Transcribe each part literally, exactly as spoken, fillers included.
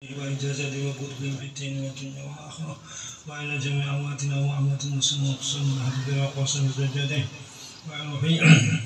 وإجازة وقدر في الدين والدنيا والآخرة وإلى جميع أمواتنا وأموات المسلمين وقسم حبيبي وقسم زوجته وعلى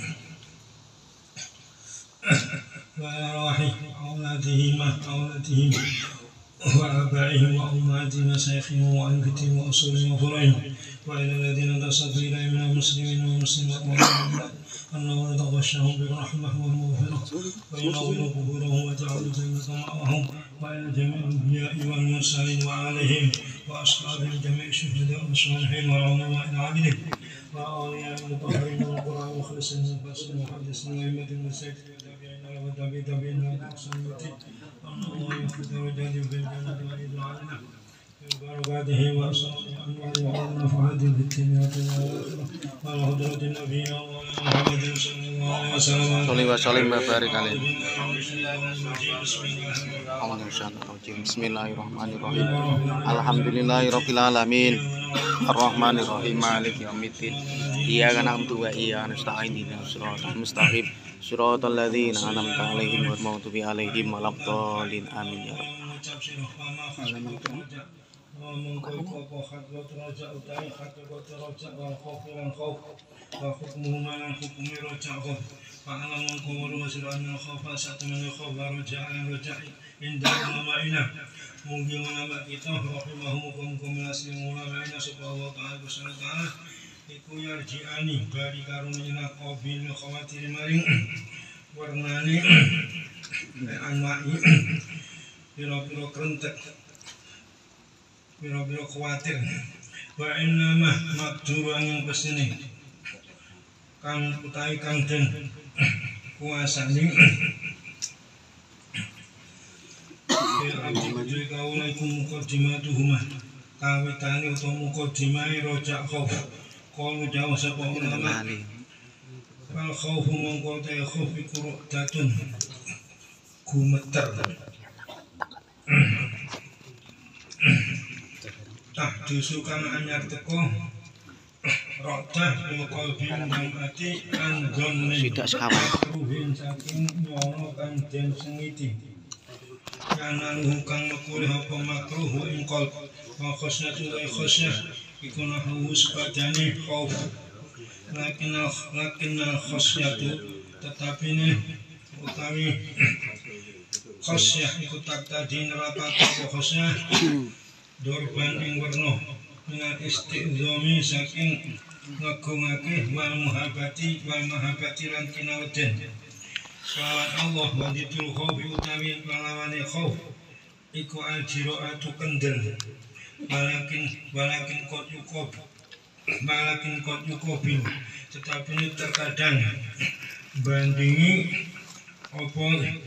وعلى أرواح أولادهم أولادهم وآبائهم وأمهاتهم وشيخهم وأنفتهم وأصولهم وفروعهم وإلى الذين تصدوا إليه من المسلمين والمسلمات والمؤمنات أنه يتغشهم بالرحمة والمغفرة وينور قبورهم ويجعل الجنة مأواهم وإلى جميع الأنبياء والمرسلين وعليهم وأصحابهم جميع الشهداء والصالحين والعلماء العاملين وأولياء المطهرين والقرى المخلصين والفاسقين والمحدثين وأئمة المساجد والتابعين وتابعين تابعين وأحسن المتين أن الله يفوز ويجازي في الجنة ويجعل علينا بركاته وأسراره أنوار وعلم فهد في الدنيا والآخرة وعلى حضرة نبينا محمد صلى الله عليه وسلم صلي وسلم وبارك عليه. Bismillahirrahmanirrahim. Alhamdulillahirabbil alamin. Arrahmanirrahim. Maliki yaumiddin. Iyyaka na'budu wa iyyaka nasta'in. Ihdinas siratal mustaqim. Siratal ladzina an'amta 'alaihim ghairil maghdubi 'alaihim waladdallin. Amin ya rabbal mungkin ulama kita rahimahumukum aslim ulama ina subhanahu wa ta'ala subhanahu wa ta'ala iku yarji'ani bari karunina qabil khawatir maring warnane anwai biro-biro krentek biro-biro khawatir wa innama makdur yang pesini kang utawi kang den kuasane Abdi kaulaikum muqaddimatuhuma kawitane utawa muqaddimai rojak khauf qalu jawab sapa ulama al khaufu mongko te khauf iku datun gumeter tah dusukan anyar teko rodah qalbi nang ati anggone Tidak sekawan. ruhin saking nyono kang den sengiti kanan hukang makul apa makruh ing qalb wa khosnatu wa khosyah iku nahu sepadane khauf lakin lakin khosyatu tetapi ne utawi khosyah iku tak tadi nerapat apa khosyah dorban ing werna dengan istiqzomi saking ngagungake wal muhabati wal mahabati lan kinaweden selawat Allah wa ditul khawfi utawi pelawane khawf iku al-jiro'atu kendel walakin walakin kot yukob walakin kot yukobin tetapi ini terkadang bandingi apa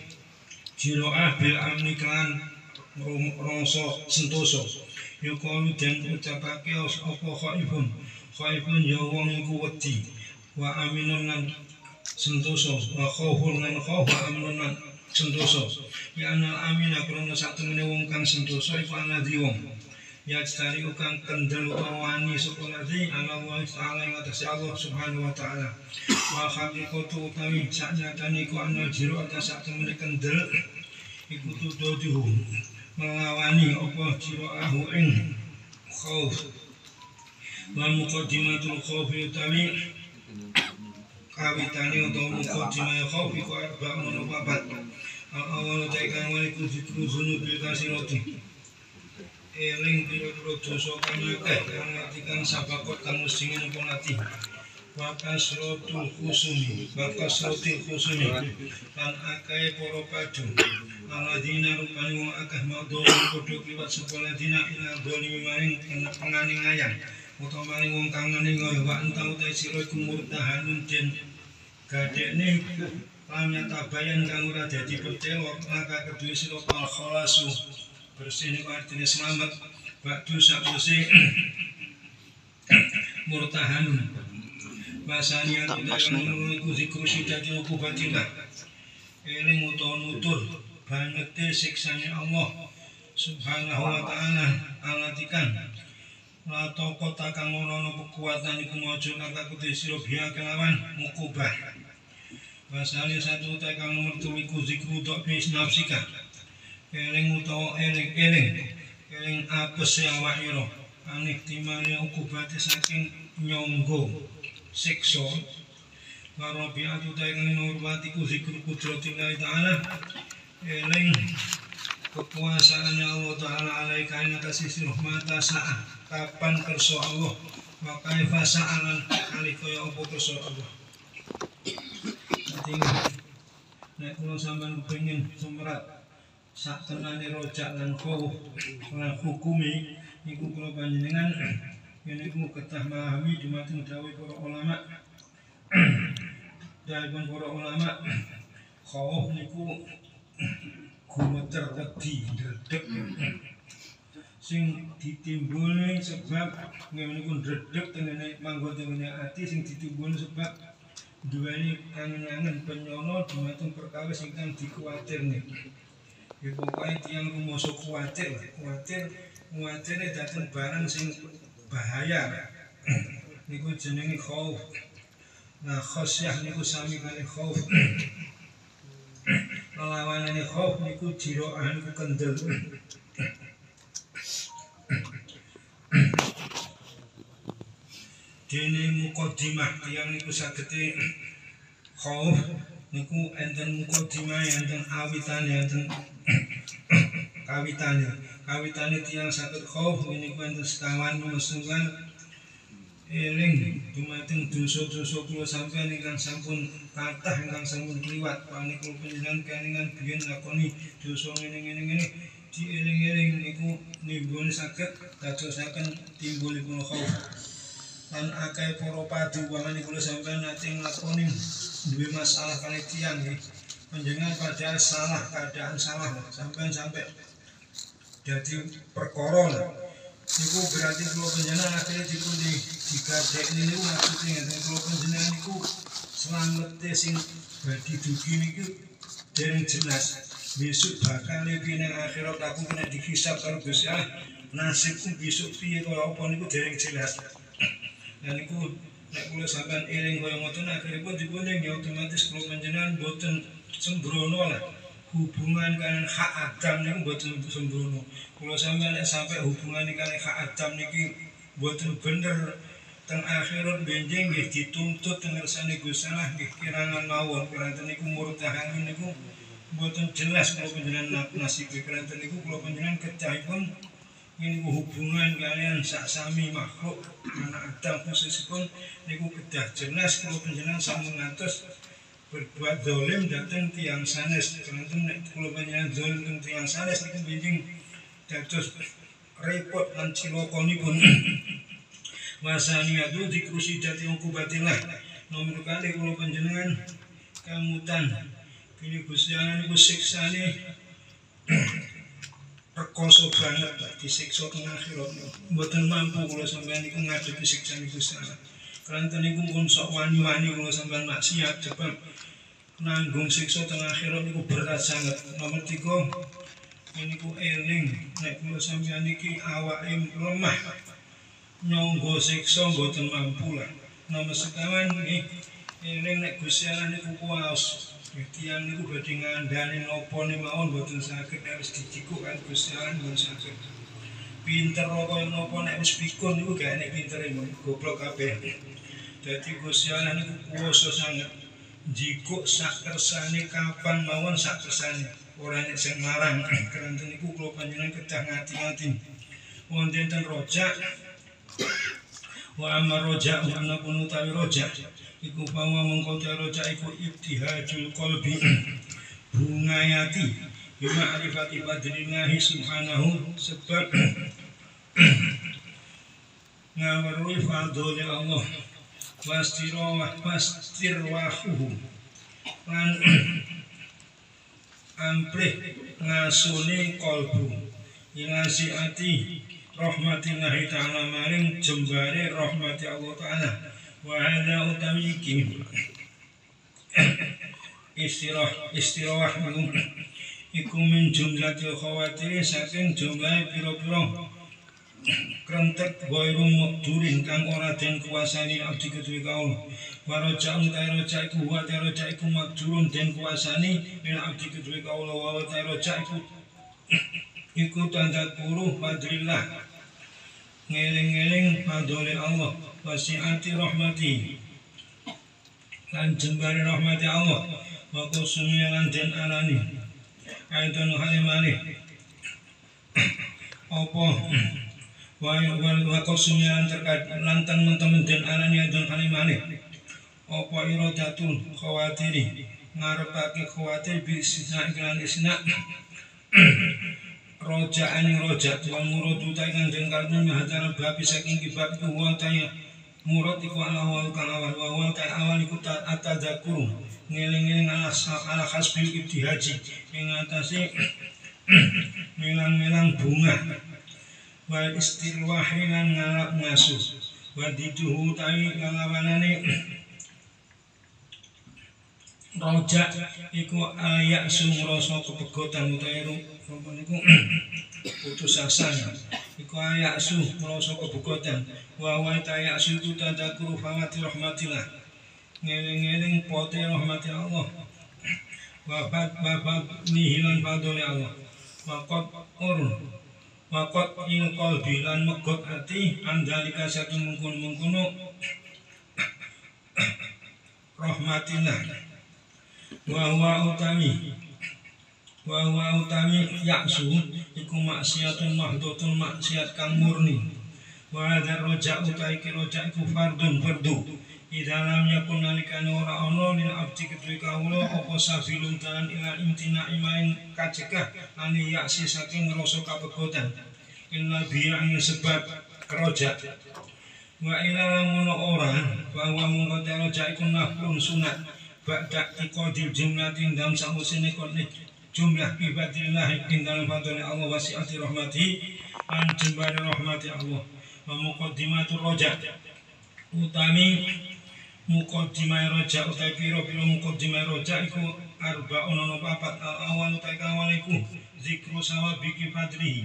jiro'ah bil amni kelan rongso sentoso yukomi dan ucapake apa khaifun khaifun ya wong iku wedi wa aminun lan sentoso wa khawfun lan khawf wa aminun lan sentoso ya anal amina krono satemene wong kang sentoso iku ana di wong ya cari ukang kendel wani sekoladi ana wa ta'ala ing atas Allah subhanahu wa ta'ala wa haqiqatu utawi sakjane iku ana jiro atas satemene kendel iku tuduh melawani apa jiro ahu ing khawf wa muqaddimatul khawfi utawi kawitane utawa muqaddimah khawf iku arba'un wa babat awal tekan waliku zikru zunubil kasirati eling pira-pira dosa kang akeh kang ngartikan sabakot kang mesti ngumpul ati wa kasratul khusumi wa kasratul khusumi lan akeh para padu aladina rupane wong akeh madhon padha kliwat sekolah dina ila dolimi maring penganing ayam utawa maring wong kang ngene kaya wa entau ta sira iku murtahanun den gadekne lamnya tabayan kang ora dadi percaya maka kedue sira al khalasu bersih niku artine selamat bakdu sakwise murtahanun basanian tidak iku zikru sidati ukubatillah eling utawa nutur bangete siksane Allah subhanahu wa ta'ala alatikan lato kota kang ono kekuatan iku mojo kata kudu sira biya kelawan mukubah Wasali satu tekang nomor tuh iku zikru tok bis nafsika eling utawa eling-eling eling apes awak ira anik timane ukubate saking nyangga siksa warabiatu ta ing nurmati ku zikru kudratillah taala eling kekuasaan Allah taala alaika ing atas rahmat sa'a kapan kersa Allah wa kaifa sa'alan alika ya apa kersa Allah. Dadi nek kula sampeyan kepengin sumrat sak tenane rojak lan kau lan hukumi niku kula panjenengan yen niku ketah memahami dumateng dawuh para ulama dawuh para ulama kau niku gumeter wedi ndredeg sing ditimbulne sebab ngene niku ndredeg tengene manggon tengene ati sing ditimbulne sebab duweni kangen-kangen penyono dumateng perkawis ingkang dikuwatirne. Ya pokoknya tiang rumoso kuatir, kuatir, kuatirnya datang barang sing bahaya. Niku jenengi khauf. Nah khosyah niku sami kali khauf. Lawanane khauf niku jiroah niku kendel. Dene mukodimah tiang niku sagete khauf niku enten mukodimah enten awitane enten kawitane kawitane tiyang saged khauf niku enten sekawan mesungan eling dumateng dosa-dosa kula sampeyan ingkang sampun kathah ingkang sampun kliwat panika panjenengan kelingan biyen lakoni dosa ngene-ngene ngene dieling-eling niku nimbul saged dadosaken timbulipun khauf lan akeh para padu pamane kula sampeyan nate nglakoni duwe masalah kali tiyang nggih panjenengan padahal salah keadaan salah sampai sampai jadi perkara niku berarti kula panjenengan akhirnya dipun di digadekne niku maksudnya enten kula panjenengan niku slamete sing bagi dugi niku dereng jelas besok bakal iki nang akhirat aku kena dihisab karo Gusti Allah nasibku besok piye kaya apa niku dereng jelas dan niku nek kula sampean eling kaya ngoten akhiripun dipun ya otomatis kula panjenengan boten sembrono lah hubungan kalian hak Adam niku boten sembrono. Kula sampeyan nek sampai hubungan kalian hak Adam niki boten bener teng akhirat benjing nggih dituntut teng ngersane Gusti Allah nggih kirangan mawon kiranten niku murtahan niku boten jelas kula panjenengan nasib kiranten niku kula panjenengan kecahipun niku hubungan kalian sak sami makhluk anak Adam khususipun niku kedah jelas kula panjenengan sampun ngantos berbuat zalim datang tiang sanes keranten nek kula panjenengan zalim teng tiang sanes niku benjing dados repot lan cilokonipun wasaniatu dikrusi jati ukubatillah nomor kali kula panjenengan kamutan kini Gusti Allah niku siksane rekoso banget disiksa teng akhirat mboten mampu kula sampeyan niku ngadepi siksane Gusti Allah keranten niku pun sok wani-wani kula sampeyan maksiat sebab nanggung siksa teng akhirat niku berat sangat. Nomor tiga niku eling nek kula sampeyan niki awake lemah nyangga siksa mboten mampu lah. Nomor sekawan nggih eling nek Gusti Allah niku kuwas tiyang niku badhe ngandhani napa mawon mboten saged nek wis dicikuk kan Gusti Allah mboten saged. Pinter kaya napa nek wis pikun niku gak enek pintere goblok kabeh. Dadi Gusti Allah niku kuwasa sanget. Jikuk sak kersane kapan mawon sak kersane ora nek sing larang keranten niku kula panjenengan kedah ngati-ngati wonten ten rojak wa amar rojak wa anapun utawi rojak iku pawa mengko rojak iku ibtihajul qalbi bungayati bima arifati badrillahi subhanahu sebab ngaweruhi fadhole Allah wastirwah wastirwahuhu lan amprih ngasune kolbu ilasi ati rahmatillahi ta'ala maring jembare rahmati Allah ta'ala wa hadha utawi iki istirah istirah iku min jumlatil khawatir saking jumlah pira-pira krentek wairum mukdurin kang ora den kuasani abdi kedue kaul warojak utairojak iku wa tairojak iku makdurun den kuasani min abdi kedue kaul wa tairojak iku iku tadzakuru fadlillah ngeling-eling fadhole Allah wasi'ati rahmati lan jembare rahmati Allah wa kusumi lan den alani aidon halimane apa wa wa kusumi lan terkait lan temen-temen den alani aidon halimane apa iradatul khawatiri ngarepake khawatir bisna iklan isna roja aning roja wa murad utai kang den kalbu mahadara babi saking kibab iku wa taya murad iku ala awal kang awal wa awal ta awal iku atadzakur ngeling-eling ala ala khasbil ibtihaji ing atase milang-milang bunga wa istirwahi lan ngalap ngasu wa diduhu tawi lawanane roja iku ayak sumrasa kepegotan utawi rupa niku putus asa iku ayak sumrasa kepegotan wa wa ayak sutu tadzakuru fawati rahmatillah ngeling-eling pote rahmati Allah wa fat babat nihilan fadhole Allah wa qad urun wa qad ing qalbi lan megot ati andalika saking mungkun-mungkono rahmatillah wa wa utami wa wa utami yaksu iku maksiatun mahdhutun maksiat kang murni wa hadzal roja utai ki roja iku fardun fardu idalam yakun nalikane ora ana lil abdi kedue kawula apa sabilun dalan ila imtina imain kacegah ani yaksi saking rasa kapegotan illa bi'ang sebab roja wa ila lamun ora bahwa mung roja iku naflun sunat ba'da iqadil jumlatin dalam sausine kone jumlah ibadillah ing dalam fadhole Allah wasi'ati rahmati an jembare rahmati Allah wa muqaddimatur roja utami muqaddimah roja utawi pira-pira muqaddimah roja iku arba'un ana papat awal utawi awal iku zikru sawabi fadlihi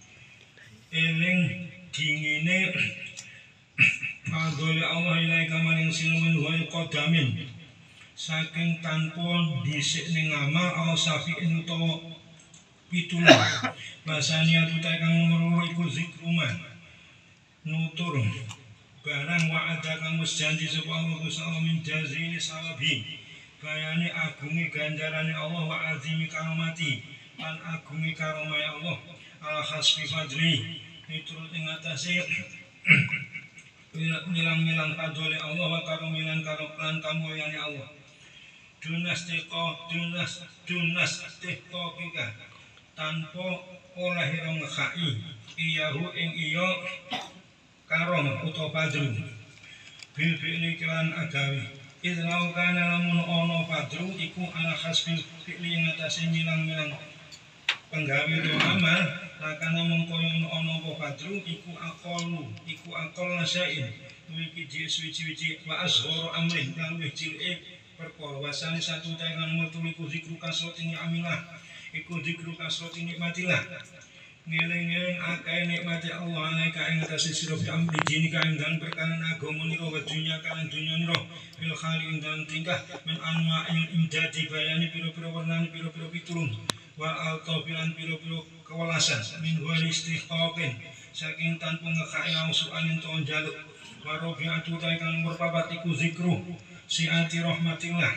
eling dingine fadhole Allah ilaika maring sinuwun wa qadamin saking tanpa dhisik ning amal aw safi'in utawa pitulah basane atutai kang nomor loro iku zikruman nutur barang wa'ada kang wis janji sapa Allah Gusti Allah min jazili sawabi bayane agungi ganjarane Allah wa azimi karomati lan agungi karomai Allah ala khasfi fadli miturut ing atase milang-milang kadole Allah wa karomilan karopan kamulyane Allah dunas teko dunas dunas teko kita tanpa oleh ira ngekai iyahu ing iya karom utawa padru bil fi'li kelan agawi idlau kana lamun ana padru iku ala khasbil fi'li ing atase milang-milang penggawe amal lakana mengko ana apa padru iku aqalu iku aqal nasain iki suci-suci wa azharu amrin lan wis cilike perkara wasane satu tangan nomor tuliku zikru kasrati ni'amilah iku zikru kasrati nikmatillah ngeling-eling akeh nikmati Allah alaika ing atase sira bi amri jinika ing dalem perkara agama nira wa dunya kan dunya nira bil khali ing dalem tingkah men anwa ing imdadi bayani pira-pira warnane pira-pira pitulung wal altabilan pira-pira kewelasan min wali istiqaqin saking tanpa ngekai ausuan ento njaluk warobiatu ta kang nomor papat iku zikru si anti rahmatillah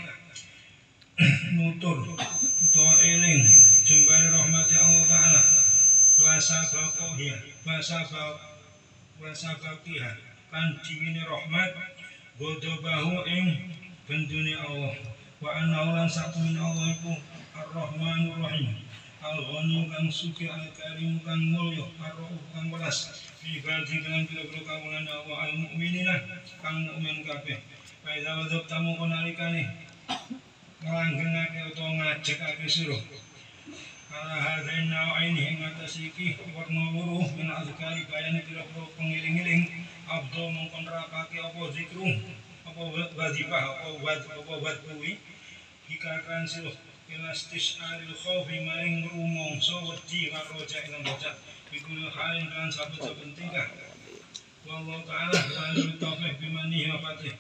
nutur utawa eling jembare rahmati Allah taala wa sabaqiha wa sabaq wa sabaqiha kan dingine rahmat godobahu ing bendune Allah wa anna lan satune Allah iku ar-rahmanur rahim al-ghani kang suci al-karim kang mulya ar-rauf kang welas ibadi dengan pira-pira kawulan Allah al-mukminina kang mukmin kabeh Paida wadab tamu konalikane ngelanggenake utawa ngajekake sira ala hadain na'ini ing atas iki warna loro min azkari bayane pira-pira pengiling-iling abdo mongkon rapake apa zikru apa wazifah apa wad apa wad kuwi dikatakan sira elastis aril khaufi maring rumangsa wedi wa roja ing roja iku halin kan saben-saben tingkah wallahu ta'ala walil taufiq bimani wa fatih.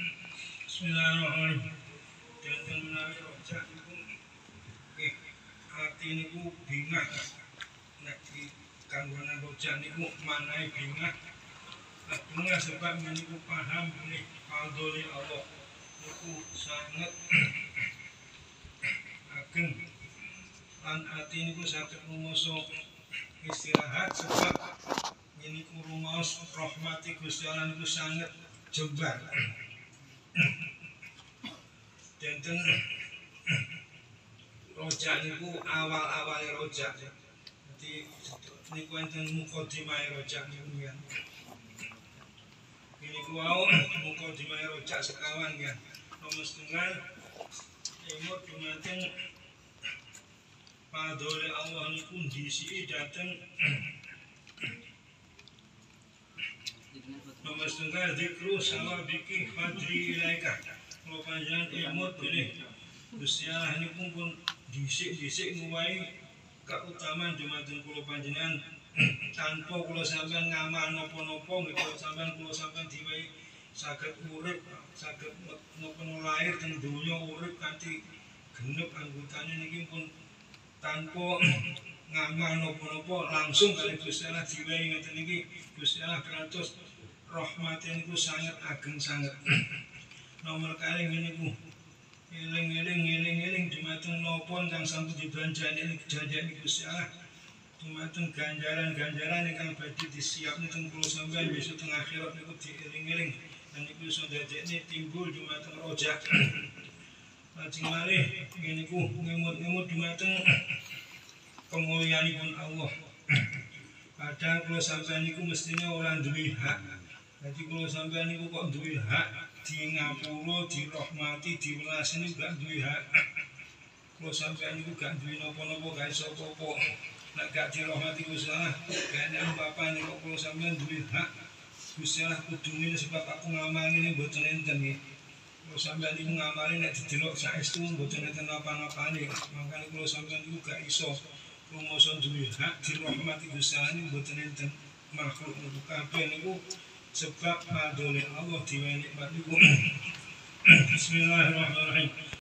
Bismillahirrahmanirrahim. Jangan menawi roja iku nggih ati niku bingah nek di kanggonan rojak niku manahe bingah bingah sebab niku paham nih fadhole Allah niku sangat ageng lan ati niku saged rumoso istirahat sebab niku rumaos rahmati Gusti Allah niku sangat jembar denten rojak niku awal-awale rojak dadi niku enten mukadimah rojak niku ya niku wau mukadimah rojak sekawan ya nomor setengah emot dumateng padole Allah niku disiki dateng nomor setengah zikru sama bikin fadri ilaika kalau panjenengan emot ini Gusti Allah niku pun disik-disik nguwai keutamaan dumateng kula panjenengan tanpa kula sampean ngamal napa-napa kula sampean kula sampean diwai saged urip saged napa lahir teng donya urip kanthi genep anggotane niki pun tanpa ngamal napa-napa langsung kali Gusti Allah diwai ngeten iki Gusti Allah kantos rahmate niku sangat ageng sanget nomor kalih niku eling-eling eling-eling dumateng napa ingkang sampun dibanjani janjane Gusti Allah dumateng ganjaran-ganjaran ingkang badhe disiapne teng kula sampeyan besok teng akhirat niku dieling-eling lan niku iso dadekne timbul dumateng rojak lajeng malih niku ngemut-ngemut dumateng kemulyaanipun Allah padahal kula sampeyan niku mestine ora duwe hak dadi kula sampeyan niku kok duwe hak di ngapura, dirahmati, diwelas ini gak duwe hak kula sampeyan niku gak duwe napa-napa gak iso apa-apa nek gak dirahmati Gusti Allah gak ana apa-apa nek kula sampeyan duwe hak Gusti Allah kudu ngene sebab aku ngamal ngene mboten enten nggih kula sampeyan niku ngamali nek didelok saestu mboten enten apa-apane makane kula sampeyan niku gak iso rumoso duwe hak dirahmati Gusti Allah niku mboten enten makhluk niku kabeh niku sebab madole Allah diwenik niku Bismillahirrahmanirrahim